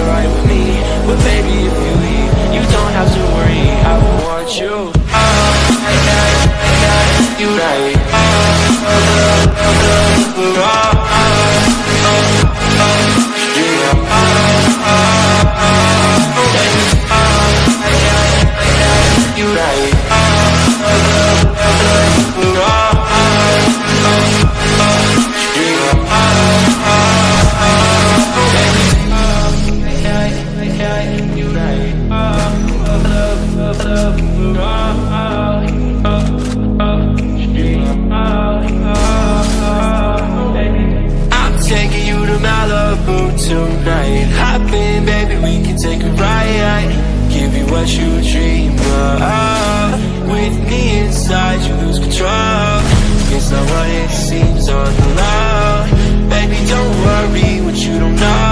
alright with me. But baby, if you leave, you don't have to worry, I will want you. You right. You right. Taking you to Malibu tonight. Hop in, baby, we can take a ride. Give you what you dream of. With me inside, you lose control. It's not what it seems on the low. Baby, don't worry what you don't know.